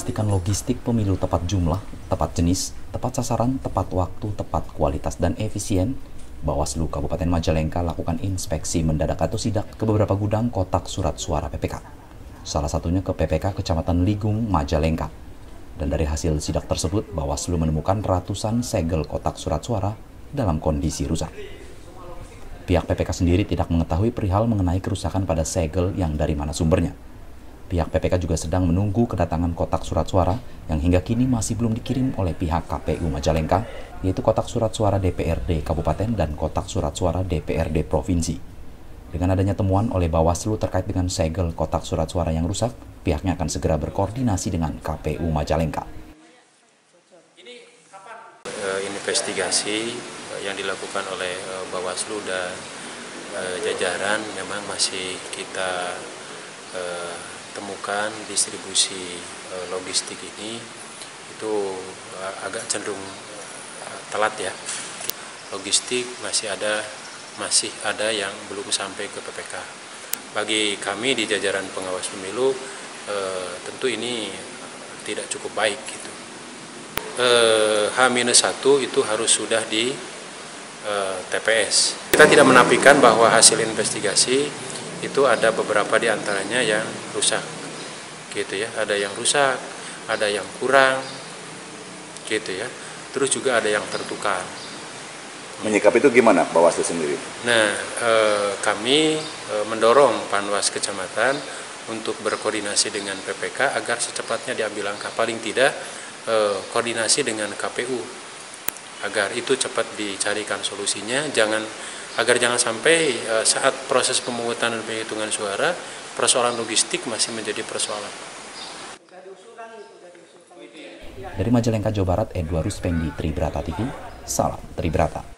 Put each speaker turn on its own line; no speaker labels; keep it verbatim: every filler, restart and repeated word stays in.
memastikan logistik pemilu tepat jumlah, tepat jenis, tepat sasaran, tepat waktu, tepat kualitas, dan efisien, Bawaslu Kabupaten Majalengka lakukan inspeksi mendadak atau sidak ke beberapa gudang kotak surat suara P P K. Salah satunya ke P P K Kecamatan Ligung, Majalengka. Dan dari hasil sidak tersebut, Bawaslu menemukan ratusan segel kotak surat suara dalam kondisi rusak. Pihak P P K sendiri tidak mengetahui perihal mengenai kerusakan pada segel yang dari mana sumbernya. Pihak P P K juga sedang menunggu kedatangan kotak surat suara yang hingga kini masih belum dikirim oleh pihak K P U Majalengka, yaitu kotak surat suara D P R D Kabupaten dan kotak surat suara D P R D Provinsi. Dengan adanya temuan oleh Bawaslu terkait dengan segel kotak surat suara yang rusak, pihaknya akan segera berkoordinasi dengan K P U Majalengka.
Investigasi yang dilakukan oleh Bawaslu dan jajaran memang masih kita temukan distribusi logistik ini itu agak cenderung telat ya. Logistik masih ada masih ada yang belum sampai ke P P K. Bagi kami di jajaran pengawas pemilu eh, tentu ini tidak cukup baik gitu. Eh, H minus satu itu harus sudah di eh, T P S. Kita tidak menafikan bahwa hasil investigasi itu ada beberapa di antaranya yang rusak, gitu ya. Ada yang rusak, ada yang kurang, gitu ya. Terus juga ada yang tertukar.
Menyikapi itu gimana Bawaslu sendiri?
Nah, eh, kami eh, mendorong Panwas Kecamatan untuk berkoordinasi dengan P P K agar secepatnya diambil langkah, paling tidak eh, koordinasi dengan K P U agar itu cepat dicarikan solusinya, jangan agar jangan sampai uh, saat proses pemungutan dan penghitungan suara persoalan logistik masih menjadi persoalan.
Dari Majalengka, Jawa Barat, Edward Ruspendi, Tribrata T V, salam Tribrata.